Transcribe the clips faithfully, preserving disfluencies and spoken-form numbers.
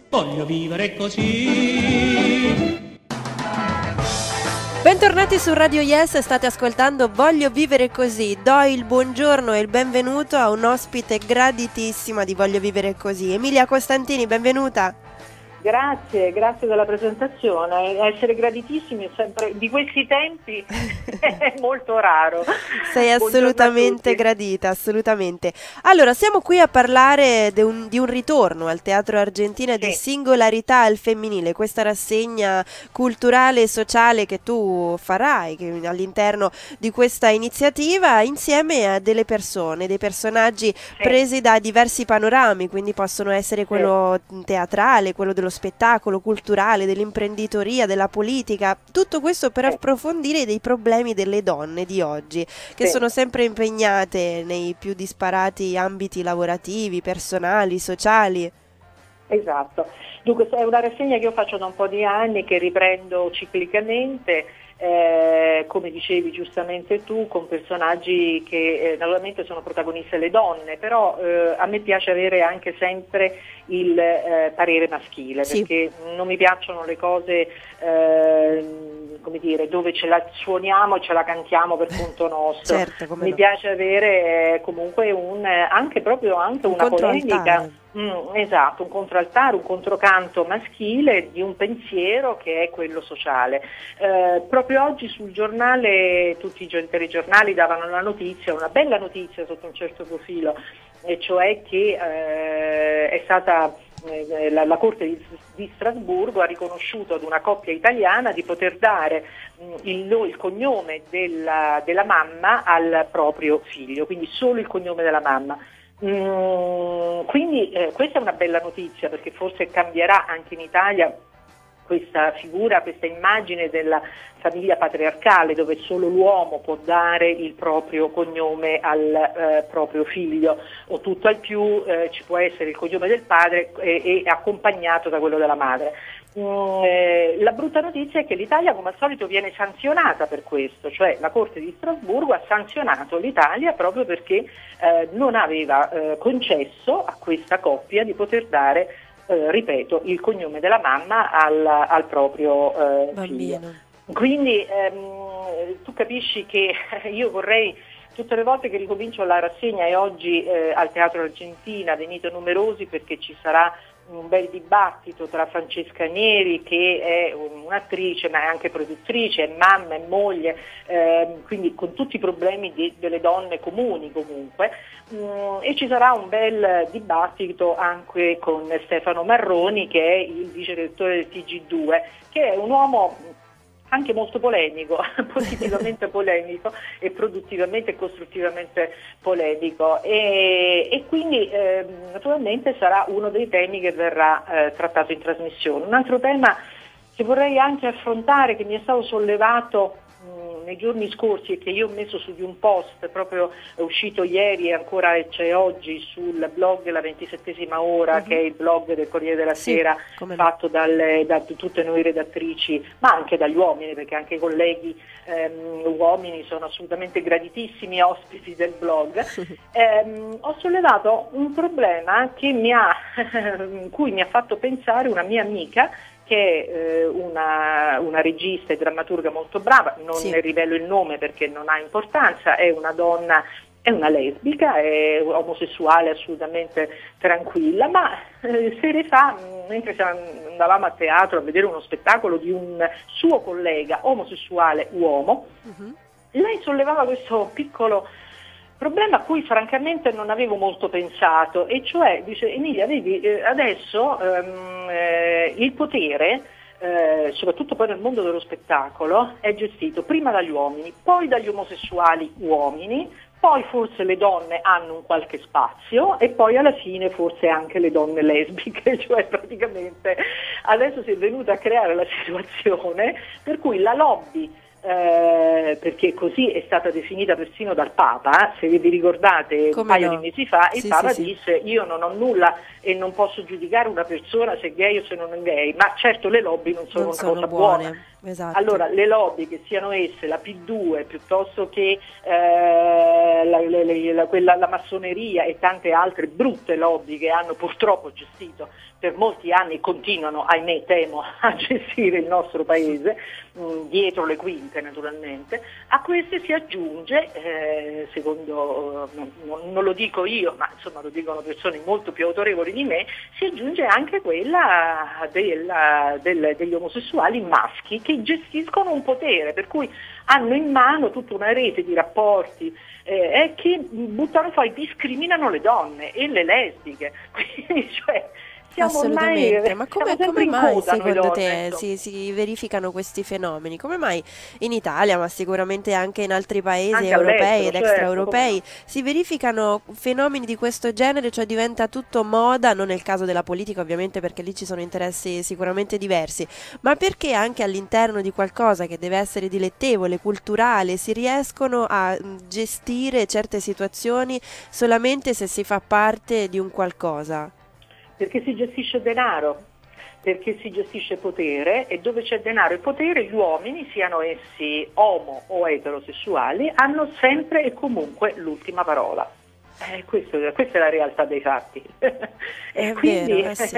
Voglio vivere così. Bentornati su Radio Yes, state ascoltando Voglio vivere così. Do il buongiorno e il benvenuto a un ospite graditissima di Voglio vivere così. Emilia Costantini, benvenuta. Grazie, grazie della presentazione. Essere graditissimi è sempre, di questi tempi è molto raro. Sei assolutamente gradita, assolutamente. Allora, siamo qui a parlare de un, di un ritorno al Teatro Argentina sì. di Singolarità al femminile, questa rassegna culturale e sociale che tu farai che, all'interno di questa iniziativa insieme a delle persone, dei personaggi sì. presi da diversi panorami, quindi possono essere quello sì. teatrale, quello dello spettacolo, culturale, dell'imprenditoria, della politica, tutto questo per approfondire dei problemi delle donne di oggi, che sì. sono sempre impegnate nei più disparati ambiti lavorativi, personali, sociali. Esatto, dunque è una rassegna che io faccio da un po' di anni, che riprendo ciclicamente, eh, come dicevi giustamente tu, con personaggi che eh, naturalmente sono protagoniste le donne, però eh, a me piace avere anche sempre il eh, parere maschile, sì. perché non mi piacciono le cose eh, come dire, dove ce la suoniamo e ce la cantiamo per conto nostro. Certo, mi no. piace avere eh, comunque un anche proprio anche un una polemica. Mm, esatto, un controaltare, un controcanto maschile di un pensiero che è quello sociale. Eh, proprio oggi sul giornale, tutti i telegiornali davano la notizia, una bella notizia sotto un certo profilo, e cioè che eh, è stata eh, la, la Corte di, di Strasburgo ha riconosciuto ad una coppia italiana di poter dare mh, il, il cognome della, della mamma al proprio figlio, quindi solo il cognome della mamma. Mm, quindi eh, questa è una bella notizia, perché forse cambierà anche in Italia questa figura, questa immagine della famiglia patriarcale, dove solo l'uomo può dare il proprio cognome al eh, proprio figlio, o tutto al più eh, ci può essere il cognome del padre e, e accompagnato da quello della madre. Mm, eh, la brutta notizia è che l'Italia, come al solito, viene sanzionata per questo, cioè la Corte di Strasburgo ha sanzionato l'Italia proprio perché eh, non aveva eh, concesso a questa coppia di poter dare, eh, ripeto, il cognome della mamma al, al proprio eh, figlio. Quindi ehm, tu capisci che io vorrei, tutte le volte che ricomincio la rassegna, e oggi eh, al Teatro Argentina venite numerosi, perché ci sarà un bel dibattito tra Francesca Neri, che è un'attrice ma è anche produttrice, è mamma, è moglie, ehm, quindi con tutti i problemi di, delle donne comuni comunque, mm, e ci sarà un bel dibattito anche con Stefano Marroni, che è il vice direttore del T G due, che è un uomo anche molto polemico, positivamente polemico e produttivamente e costruttivamente polemico, e, e quindi eh, naturalmente sarà uno dei temi che verrà eh, trattato in trasmissione. Un altro tema che vorrei anche affrontare, che mi è stato sollevato mh, nei giorni scorsi e che io ho messo su di un post, proprio è uscito ieri e ancora c'è oggi sul blog La ventisettesima ora, uh-huh. che è il blog del Corriere della sì, Sera, fatto dalle, da tutte noi redattrici, ma anche dagli uomini, perché anche i colleghi ehm, uomini sono assolutamente graditissimi ospiti del blog. ehm, ho sollevato un problema che mi ha, in cui mi ha fatto pensare una mia amica, che è eh, una, una regista e drammaturga molto brava, non sì. ne rivelo il nome perché non ha importanza, è una donna, è una lesbica, è omosessuale, assolutamente tranquilla, ma eh, sere fa, mentre andavamo a teatro a vedere uno spettacolo di un suo collega omosessuale uomo, uh-huh. lei sollevava questo piccolo problema a cui francamente non avevo molto pensato, e cioè dice: Emilia, vedi, eh, adesso ehm, eh, il potere, eh, soprattutto poi nel mondo dello spettacolo, è gestito prima dagli uomini, poi dagli omosessuali uomini, poi forse le donne hanno un qualche spazio e poi alla fine forse anche le donne lesbiche, cioè praticamente adesso si è venuta a creare la situazione per cui la lobby, Eh, perché così è stata definita persino dal Papa, se vi ricordate Come un paio no? di mesi fa, il sì, Papa sì, disse sì. io non ho nulla e non posso giudicare una persona se è gay o se non è gay, ma certo le lobby non sono non una sono cosa buone. buona. Esatto. Allora le lobby, che siano esse la P due piuttosto che eh, la, la, la, quella, la massoneria e tante altre brutte lobby che hanno purtroppo gestito per molti anni continuano, ahimè temo, a gestire il nostro paese, mh, dietro le quinte naturalmente. A queste si aggiunge, eh, secondo, non, non lo dico io, ma insomma lo dicono persone molto più autorevoli di me, si aggiunge anche quella della, del, degli omosessuali maschi che gestiscono un potere, per cui hanno in mano tutta una rete di rapporti eh, che buttano fuori, discriminano le donne e le lesbiche. Quindi, cioè, Assolutamente, ormai, ma come, siamo come in mai coda noi secondo donne, te si, si verificano questi fenomeni? Come mai in Italia, ma sicuramente anche in altri paesi anche europei all'estero, ed certo, extraeuropei, come no. si verificano fenomeni di questo genere, cioè diventa tutto moda, non nel caso della politica ovviamente perché lì ci sono interessi sicuramente diversi, ma perché anche all'interno di qualcosa che deve essere dilettevole, culturale, si riescono a gestire certe situazioni solamente se si fa parte di un qualcosa? Perché si gestisce denaro, perché si gestisce potere, e dove c'è denaro e potere gli uomini, siano essi omo o eterosessuali, hanno sempre e comunque l'ultima parola. Eh, questo, questa è la realtà dei fatti. E È quindi vero, eh sì.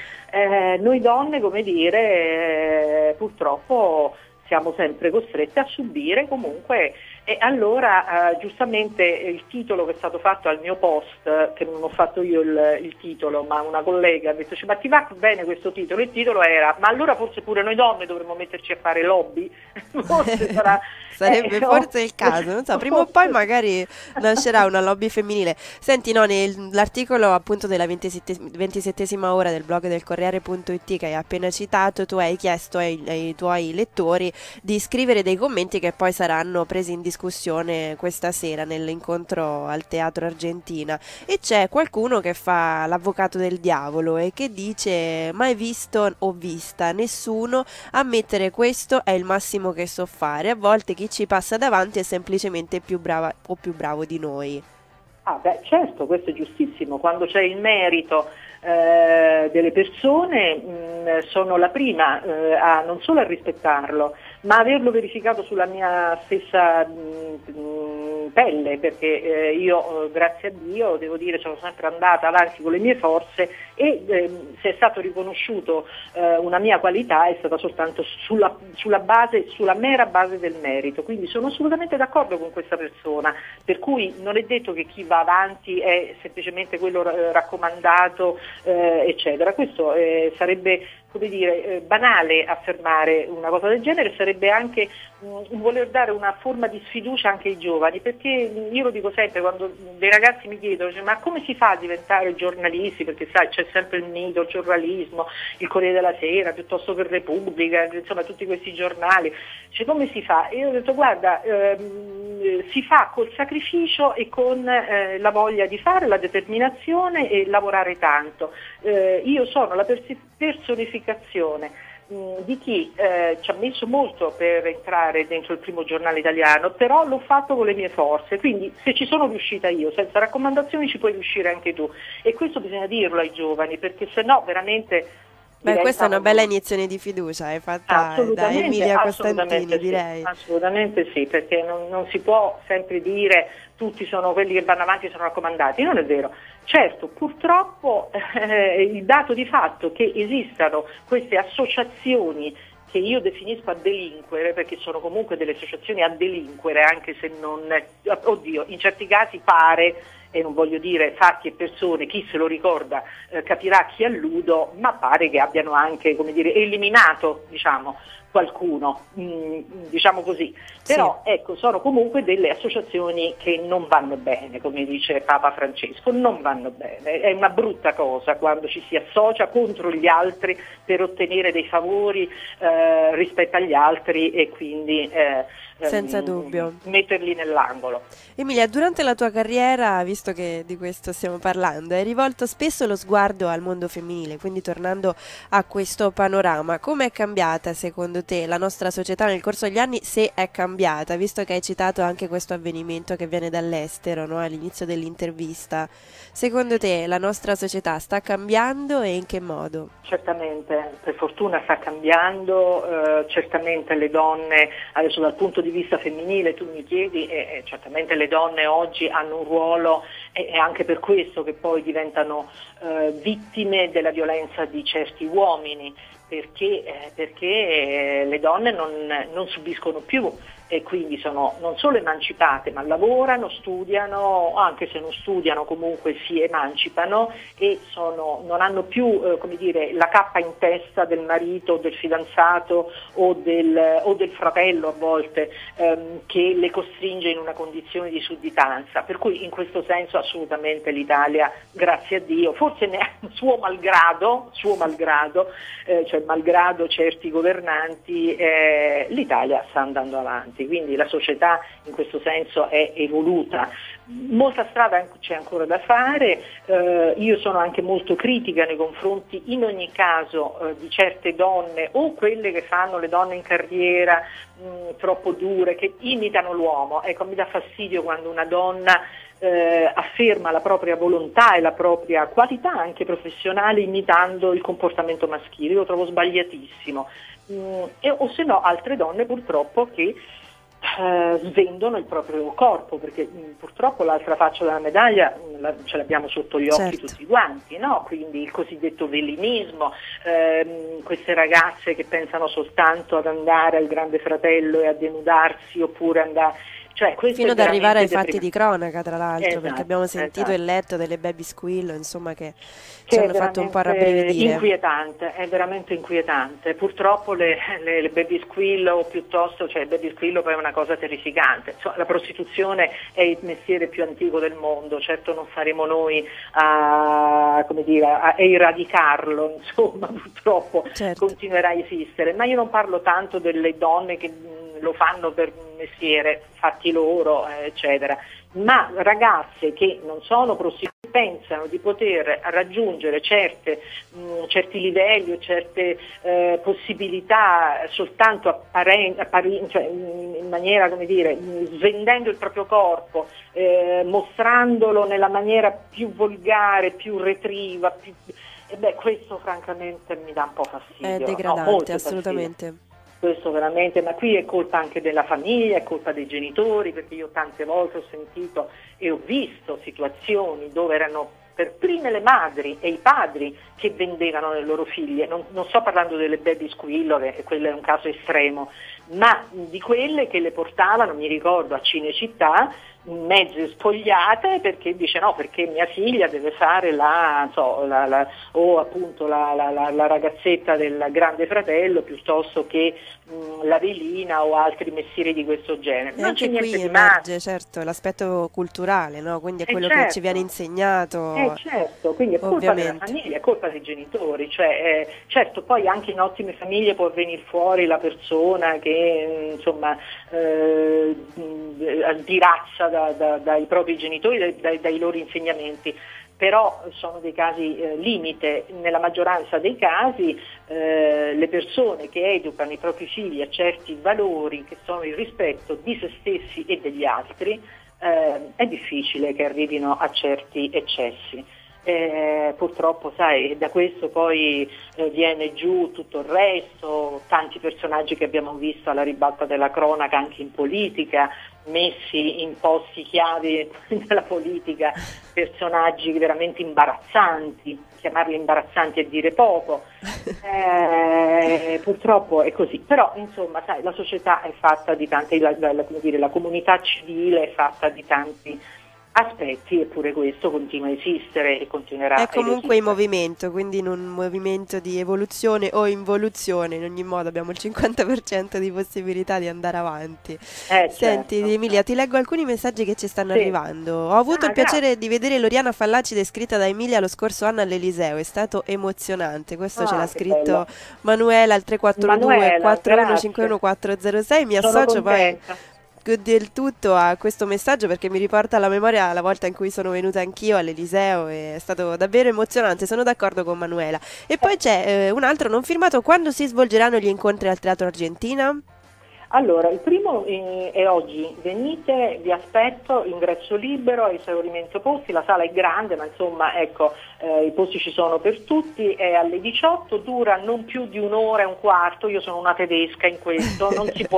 eh, noi donne, come dire, eh, purtroppo siamo sempre costrette a subire comunque. E allora eh, giustamente il titolo che è stato fatto al mio post, che non ho fatto io il, il titolo, ma una collega ha detto: ma ti va bene questo titolo? Il titolo era: ma allora forse pure noi donne dovremmo metterci a fare lobby? Forse sarà, Sarebbe eh, forse no? il caso, non so, prima o poi magari nascerà una lobby femminile. Senti, no, nell'articolo appunto della ventisette, ventisettesima ora del blog del Corriere punto it che hai appena citato, tu hai chiesto ai, ai tuoi lettori di scrivere dei commenti che poi saranno presi in discussione questa sera nell'incontro al Teatro Argentina, e c'è qualcuno che fa l'avvocato del diavolo e che dice: mai visto o vista nessuno ammettere questo è il massimo che so fare, a volte chi ci passa davanti è semplicemente più brava o più bravo di noi. Ah beh, certo, questo è giustissimo, quando c'è il merito eh, delle persone mh, sono la prima eh, a non solo a rispettarlo, ma averlo verificato sulla mia stessa mh, mh, pelle, perché eh, io, eh, grazie a Dio, devo dire, sono sempre andata avanti con le mie forze, e eh, se è stato riconosciuto eh, una mia qualità è stata soltanto sulla, sulla base, sulla mera base del merito. Quindi sono assolutamente d'accordo con questa persona, per cui non è detto che chi va avanti è semplicemente quello eh, raccomandato, eh, eccetera. Questo eh, sarebbe, come dire, eh, banale affermare una cosa del genere, sarebbe anche mh, voler dare una forma di sfiducia anche ai giovani, perché io lo dico sempre quando dei ragazzi mi chiedono: cioè, ma come si fa a diventare giornalisti? Perché sai, c'è sempre il mito, il giornalismo, il Corriere della Sera piuttosto che Repubblica, insomma tutti questi giornali, cioè, come si fa? E io ho detto: guarda, ehm, si fa col sacrificio e con eh, la voglia di fare, la determinazione e lavorare tanto. Eh, io sono la pers- personificazione mh, di chi eh, ci ha messo molto per entrare dentro il primo giornale italiano, però l'ho fatto con le mie forze, quindi se ci sono riuscita io, senza raccomandazioni ci puoi riuscire anche tu, e questo bisogna dirlo ai giovani, perché se no veramente... Beh, questa è una bella iniezione di fiducia, è fatta da Emilia Costantini, sì, direi. assolutamente sì, perché non, non si può sempre dire tutti sono quelli che vanno avanti e sono raccomandati, non è vero. Certo, purtroppo eh, il dato di fatto che esistano queste associazioni che io definisco a delinquere, perché sono comunque delle associazioni a delinquere, anche se non, oddio, in certi casi pare, e non voglio dire fatti e persone, chi se lo ricorda eh, capirà a chi alludo, ma pare che abbiano anche, come dire, eliminato, diciamo, qualcuno, mh, diciamo così. Però sì, ecco, sono comunque delle associazioni che non vanno bene, come dice Papa Francesco, non vanno bene. È una brutta cosa quando ci si associa contro gli altri per ottenere dei favori eh, rispetto agli altri, e quindi eh, senza ehm, dubbio metterli nell'angolo. Emilia, durante la tua carriera, visto che di questo stiamo parlando, hai rivolto spesso lo sguardo al mondo femminile, quindi tornando a questo panorama, come è cambiata secondo te la nostra società nel corso degli anni, se è cambiata, visto che hai citato anche questo avvenimento che viene dall'estero, no? All'inizio dell'intervista. Secondo te la nostra società sta cambiando, e in che modo? Certamente, per fortuna sta cambiando, eh, certamente le donne adesso dal punto di di vista femminile tu mi chiedi, e, e certamente le donne oggi hanno un ruolo, e è anche per questo che poi diventano eh, vittime della violenza di certi uomini, perché, eh, perché eh, le donne non, non subiscono più e quindi sono non solo emancipate, ma lavorano, studiano, anche se non studiano comunque si emancipano e sono, non hanno più eh, come dire, la cappa in testa del marito, del fidanzato o del, o del fratello a volte ehm, che le costringe in una condizione di sudditanza, per cui in questo senso assolutamente l'Italia, grazie a Dio, forse ne suo malgrado, suo malgrado eh, cioè malgrado certi governanti, eh, l'Italia sta andando avanti. Quindi la società in questo senso è evoluta. Molta strada c'è ancora da fare, eh, io sono anche molto critica nei confronti in ogni caso eh, di certe donne o quelle che fanno le donne in carriera mh, troppo dure, che imitano l'uomo. Ecco, mi dà fastidio quando una donna eh, afferma la propria volontà e la propria qualità anche professionale imitando il comportamento maschile, io lo trovo sbagliatissimo. Mh, e, o se no altre donne purtroppo che Uh, svendono il proprio corpo, perché mh, purtroppo l'altra faccia della medaglia mh, la, ce l'abbiamo sotto gli occhi certo. tutti quanti, no? Quindi il cosiddetto velinismo, ehm, queste ragazze che pensano soltanto ad andare al Grande Fratello e a denudarsi oppure andare, cioè, fino ad arrivare ai fatti di cronaca, tra l'altro, esatto, perché abbiamo sentito esatto. e letto delle baby squillo, insomma, che, che ci hanno fatto un po' rabbrividire. Inquietante, è veramente inquietante. Purtroppo le, le, le baby squillo, o piuttosto, cioè il baby squillo poi è una cosa terrificante. Insomma, la prostituzione è il mestiere più antico del mondo, certo non saremo noi a, come dire, a eradicarlo, insomma, purtroppo certo. continuerà a esistere. Ma io non parlo tanto delle donne che lo fanno per mestiere, fatti loro, eccetera, ma ragazze che non sono prostitute, pensano di poter raggiungere certe, mh, certi livelli o certe eh, possibilità soltanto apparen- appari- cioè, in maniera, come dire, svendendo il proprio corpo, eh, mostrandolo nella maniera più volgare, più retriva, più... E beh, questo francamente mi dà un po' fastidio. È degradante, no, molto assolutamente. Fastidio. Questo veramente, ma qui è colpa anche della famiglia, è colpa dei genitori, perché io tante volte ho sentito e ho visto situazioni dove erano per prime le madri e i padri che vendevano le loro figlie. Non, non sto parlando delle baby squillo, che quello è un caso estremo, ma di quelle che le portavano, mi ricordo, a Cinecittà, mezze spogliate, perché dice no, perché mia figlia deve fare la, so, la, la o appunto la, la, la, la ragazzetta del Grande Fratello piuttosto che mh, la velina o altri mestieri di questo genere. E non anche c'è qui niente di emerge, male. certo, l'aspetto culturale, no? Quindi è Eh quello certo. che ci viene insegnato. Eh certo, quindi è colpa ovviamente. della famiglia, è colpa dei genitori, cioè, eh, certo poi anche in ottime famiglie può venire fuori la persona che insomma eh, dirazza da, da, dai propri genitori, dai, dai, dai loro insegnamenti, però sono dei casi eh, limite. Nella maggioranza dei casi eh, le persone che educano i propri figli a certi valori che sono il rispetto di se stessi e degli altri, eh, è difficile che arrivino a certi eccessi. Eh, purtroppo sai, da questo poi eh, viene giù tutto il resto, tanti personaggi che abbiamo visto alla ribalta della cronaca anche in politica, messi in posti chiave della politica, personaggi veramente imbarazzanti, chiamarli imbarazzanti è dire poco, eh, purtroppo è così, però insomma sai, la società è fatta di tanti, la, la, come dire, la comunità civile è fatta di tanti aspetti, eppure questo continua a esistere e continuerà a È esistere. comunque in movimento, quindi in un movimento di evoluzione o involuzione, in ogni modo abbiamo il cinquanta per cento di possibilità di andare avanti. Eh, Senti certo. Emilia, ti leggo alcuni messaggi che ci stanno Sì. arrivando. Ho avuto Ah, il piacere di vedere Loriana Fallaci descritta da Emilia lo scorso anno all'Eliseo, è stato emozionante. Questo Ah, ce l'ha che scritto bello. Manuela al tre quattro due Manuela, quattro uno cinque uno quattro zero sei. Mi Sono associo poi contenta. del tutto a questo messaggio perché mi riporta alla memoria la volta in cui sono venuta anch'io all'Eliseo e è stato davvero emozionante, sono d'accordo con Manuela. E poi c'è eh, un altro non firmato: quando si svolgeranno gli incontri al Teatro Argentina? Allora, il primo eh, è oggi, venite, vi aspetto, ingresso libero, esaurimento posti, la sala è grande, ma insomma ecco, eh, i posti ci sono per tutti, è alle diciotto, dura non più di un'ora e un quarto, io sono una tedesca in questo, non si può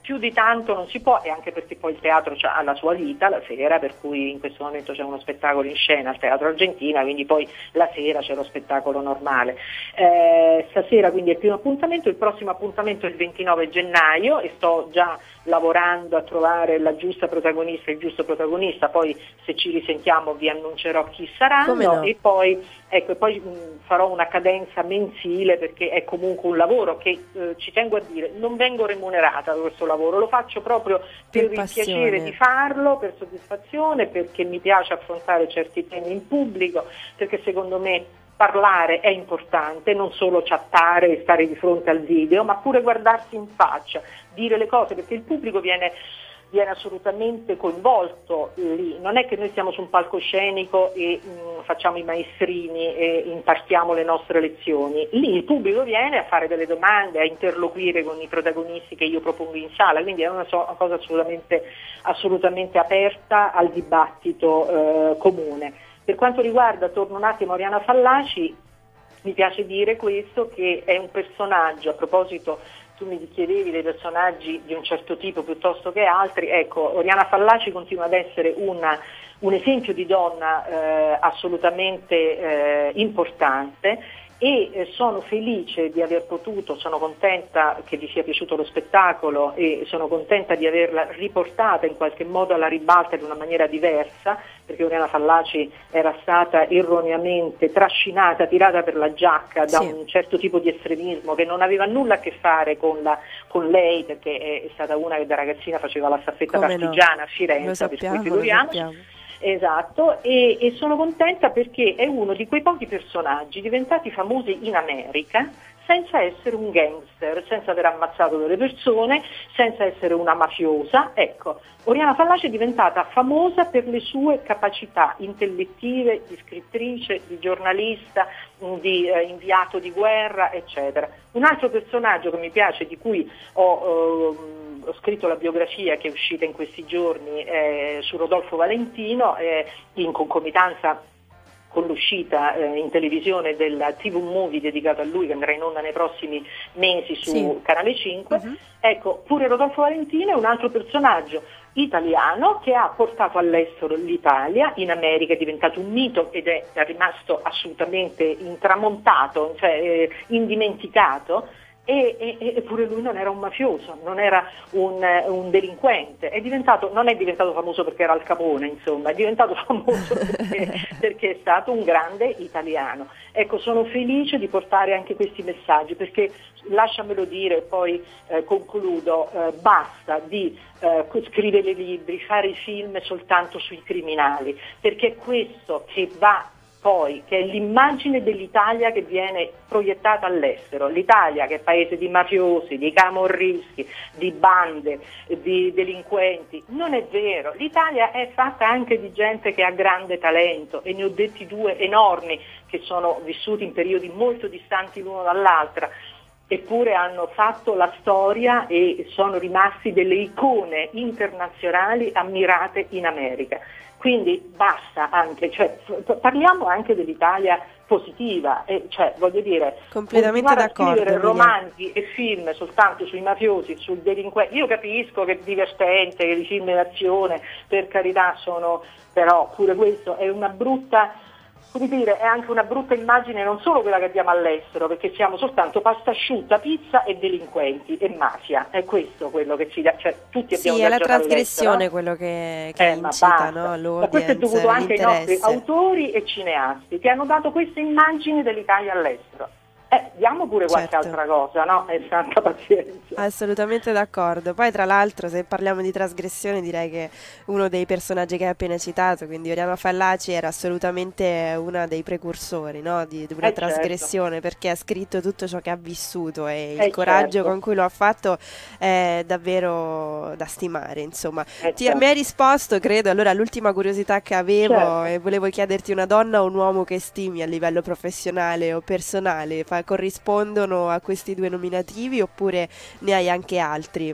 più di tanto non si può, e anche perché poi il teatro ha la sua vita la sera, per cui in questo momento c'è uno spettacolo in scena al Teatro Argentina, quindi poi la sera c'è lo spettacolo normale. Eh, stasera quindi è il primo appuntamento, il prossimo appuntamento è il ventinove gennaio e sto già lavorando a trovare la giusta protagonista e il giusto protagonista, poi se ci risentiamo vi annuncerò chi saranno. No? e poi, ecco, e poi mh, farò una cadenza mensile, perché è comunque un lavoro che eh, ci tengo a dire, non vengo remunerata da questo lavoro, lo faccio proprio per, per il passione. piacere di farlo, per soddisfazione, perché mi piace affrontare certi temi in pubblico, perché secondo me parlare è importante, non solo chattare e stare di fronte al video, ma pure guardarsi in faccia, dire le cose, perché il pubblico viene, viene assolutamente coinvolto lì. Non è che noi siamo su un palcoscenico e mh, facciamo i maestrini e impartiamo le nostre lezioni. Lì il pubblico viene a fare delle domande, a interloquire con i protagonisti che io propongo in sala, quindi è una, so- una cosa assolutamente, assolutamente aperta al dibattito eh, comune. Per quanto riguarda, torno un attimo a Oriana Fallaci, mi piace dire questo, che è un personaggio, a proposito tu mi chiedevi dei personaggi di un certo tipo piuttosto che altri, ecco, Oriana Fallaci continua ad essere una, un esempio di donna eh, assolutamente eh, importante, e eh, sono felice di aver potuto, sono contenta che vi sia piaciuto lo spettacolo e sono contenta di averla riportata in qualche modo alla ribalta in una maniera diversa, perché Oriana Fallaci era stata erroneamente trascinata, tirata per la giacca da sì. un certo tipo di estremismo che non aveva nulla a che fare con, la, con lei, perché è, è stata una che da ragazzina faceva la staffetta Come partigiana no? a Firenze, Lo sappiamo, per cui figuriamoci. lo sappiamo. Esatto, e, e sono contenta perché è uno di quei pochi personaggi diventati famosi in America senza essere un gangster, senza aver ammazzato delle persone, senza essere una mafiosa. Ecco, Oriana Fallaci è diventata famosa per le sue capacità intellettive di scrittrice, di giornalista, di eh, inviato di guerra, eccetera. Un altro personaggio che mi piace, di cui ho... Eh, ho scritto la biografia che è uscita in questi giorni eh, su Rodolfo Valentino, eh, in concomitanza con l'uscita eh, in televisione del T V Movie dedicato a lui, che andrà in onda nei prossimi mesi su sì. Canale cinque. Uh-huh. Ecco, pure Rodolfo Valentino è un altro personaggio italiano che ha portato all'estero l'Italia, in America è diventato un mito ed è rimasto assolutamente intramontato, cioè eh, indimenticato. E, e, eppure lui non era un mafioso, non era un, un delinquente, è diventato, non è diventato famoso perché era Al Capone, insomma, è diventato famoso perché, perché è stato un grande italiano. Ecco, sono felice di portare anche questi messaggi, perché lasciamelo dire, poi eh, concludo, eh, basta di eh, scrivere libri, fare i film soltanto sui criminali, perché è questo che va poi, che è l'immagine dell'Italia che viene proiettata all'estero, l'Italia che è paese di mafiosi, di camorristi, di bande, di delinquenti. Non è vero, l'Italia è fatta anche di gente che ha grande talento, e ne ho detti due enormi che sono vissuti in periodi molto distanti l'uno dall'altra, eppure hanno fatto la storia e sono rimasti delle icone internazionali ammirate in America. Quindi basta anche, cioè, parliamo anche dell'Italia positiva, e, cioè, voglio dire, completamente d'accordo, a scrivere Emilia. romanzi e film soltanto sui mafiosi, sul delinquente. Io capisco che è divertente, che i film d'azione, per carità, sono, però pure questo è una brutta, come dire, è anche una brutta immagine, non solo quella che abbiamo all'estero, perché siamo soltanto pasta asciutta, pizza e delinquenti e mafia, è questo quello che ci dà, cioè tutti abbiamo sì, è la viaggiato trasgressione all'estero, quello che, che eh, ma incita, basta. no? Ma questo è dovuto L'audience, anche ai nostri l'interesse. autori e cineasti che hanno dato questa immagine dell'Italia all'estero. Eh, diamo pure qualche Certo. altra cosa, no? E santa pazienza. Assolutamente d'accordo. Poi tra l'altro, se parliamo di trasgressione, direi che uno dei personaggi che hai appena citato, quindi Oriana Fallaci, era assolutamente uno dei precursori, no? di, di una Eh, trasgressione, certo. perché ha scritto tutto ciò che ha vissuto, e il Eh, coraggio certo. con cui lo ha fatto è davvero da stimare, insomma. Eh, Ti, certo. mi hai risposto, credo. Allora, l'ultima curiosità che avevo, Certo. e volevo chiederti: una donna o un uomo che stimi a livello professionale o personale, fa, corrispondono a questi due nominativi, oppure ne hai anche altri?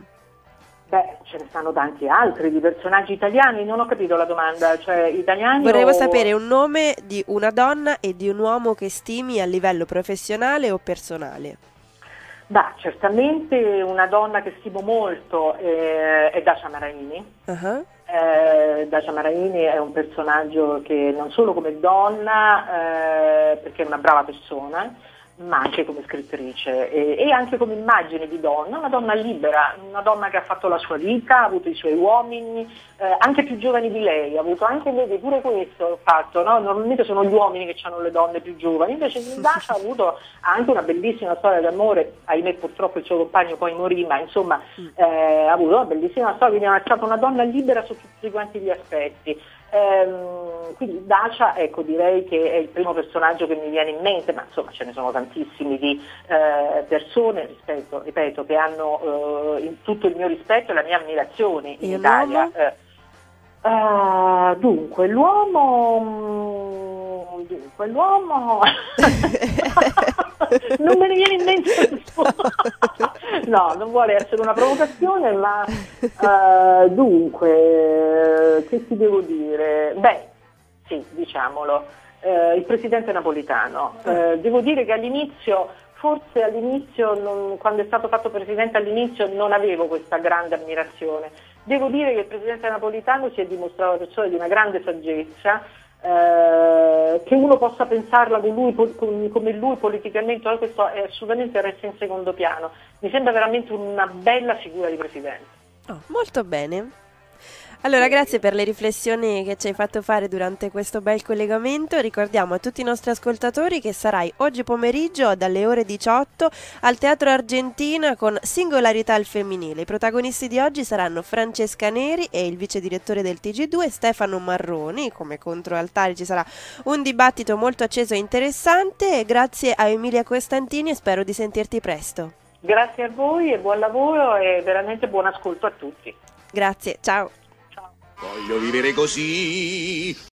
Beh, ce ne stanno tanti altri di personaggi italiani, non ho capito la domanda, cioè italiani Volevo o... sapere un nome di una donna e di un uomo che stimi a livello professionale o personale. Bah, certamente una donna che stimo molto eh, è Dacia Maraini. Uh-huh. Eh, Dacia Maraini è un personaggio che non solo come donna, eh, perché è una brava persona, ma anche come scrittrice e, e anche come immagine di donna, una donna libera, una donna che ha fatto la sua vita, ha avuto i suoi uomini, eh, anche più giovani di lei, ha avuto anche, vedi, pure questo fatto, no? Normalmente sono gli uomini che hanno le donne più giovani, invece Dacia ha avuto anche una bellissima storia d'amore, ahimè purtroppo il suo compagno poi morì, ma insomma eh, ha avuto una bellissima storia, quindi è stata una donna libera su tutti quanti gli aspetti. Ehm, quindi Dacia, ecco, direi che è il primo personaggio che mi viene in mente, ma insomma ce ne sono tantissimi di eh, persone, rispetto, ripeto, che hanno eh, in tutto il mio rispetto e la mia ammirazione in e Italia. Eh, uh, dunque, l'uomo... Dunque, l'uomo... non me ne viene in mente. No, non vuole essere una provocazione, ma uh, dunque, che ti devo dire? Beh, sì, diciamolo, uh, il presidente Napolitano. Uh, devo dire che all'inizio, forse all'inizio, non, quando è stato fatto presidente all'inizio, non avevo questa grande ammirazione. Devo dire che il presidente Napolitano si è dimostrato una persona di una grande saggezza, Eh, che uno possa pensarla con lui, con, come lui politicamente, questo è assolutamente resta in secondo piano. Mi sembra veramente una bella figura di presidente. Oh, molto bene. Allora, grazie per le riflessioni che ci hai fatto fare durante questo bel collegamento. Ricordiamo a tutti i nostri ascoltatori che sarai oggi pomeriggio dalle ore diciotto al Teatro Argentina con Singolarità al femminile. I protagonisti di oggi saranno Francesca Neri e il vice direttore del T G due Stefano Marroni. Come controaltare ci sarà un dibattito molto acceso e interessante. Grazie a Emilia Costantini e spero di sentirti presto. Grazie a voi e buon lavoro e veramente buon ascolto a tutti. Grazie, ciao. Voglio vivere così.